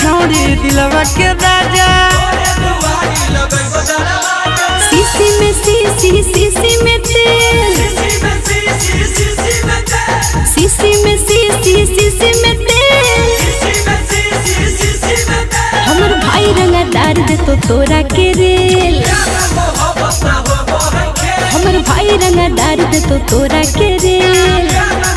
छौड़ी दिलवा के राजा। सीसी में तेल, सीसी में तेल। हमर भाई रंगदार दे तो तोरा के रेल। हमर भाई रंगदार दे तो तोरा के रेल।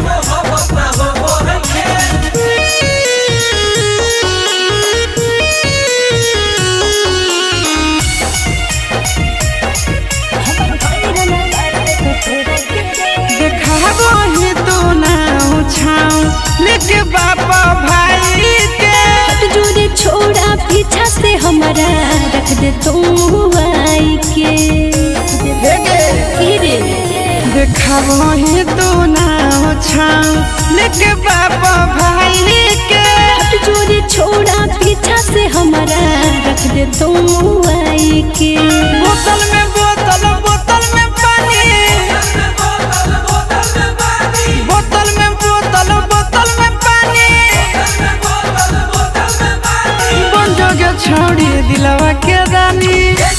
लेके बाबा भाई के हट जोरे छोड़ा पीछा से हमारा रख दे तू आई के। देखा वही तो ना छाऊ लेके बाबा भाई के हट जोरे छोड़ा पीछा से हमारा रख दे तू आई के। बोतल में बोतल बोतल में पानी, बोतल में बोतल बोतल में पानी। बन जोगे छौड़ी दिलवा के रानी।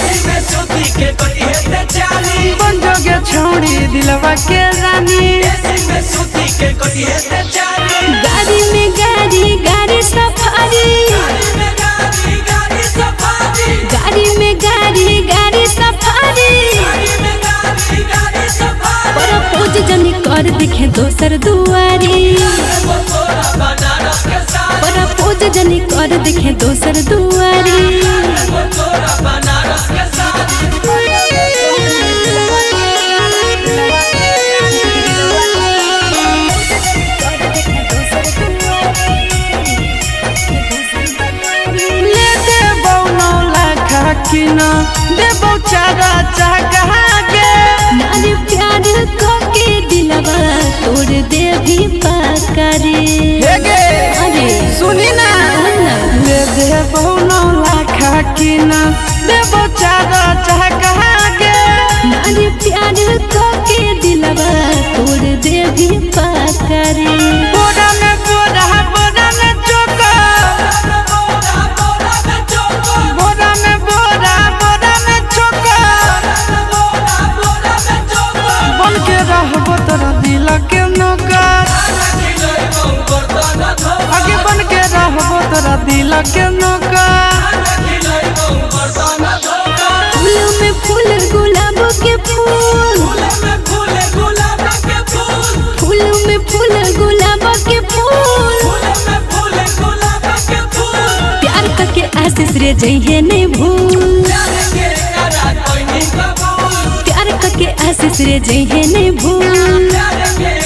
बन जोगे छौड़ी दिलवा के रानी। गाड़ी में गाड़ी सफारी, गाड़ी में गाड़ी सफारी। पर पूज जनी कर दिखे दोसर दुआरी। पर पूज जनी कर दिखे दोसर दुआरी। देबो चारा चाह के नारी प्यार को के दिलवा तोड़ दे भी पाकरे। अरे सुनी ना ले देबो 9 लाख की ना देबो चारा चाह के नारी प्यार को के दिलवा तोड़ दे भी पाकरे। बोरा में बोरा बोरा में चोका, बोरा में बोरा बोरा में चोका। बन के रहबो तोरा दिल के नौकर, आगे बन के रहबो तोरा दिल के नौकर। फूल में फूल गुलाब के फूल, फूल में फूल गुलाब के फूल। प्यार करके आशीष रे जइहे नहीं भूल। प्यार करके आशीष रे जइहे नहीं भूल।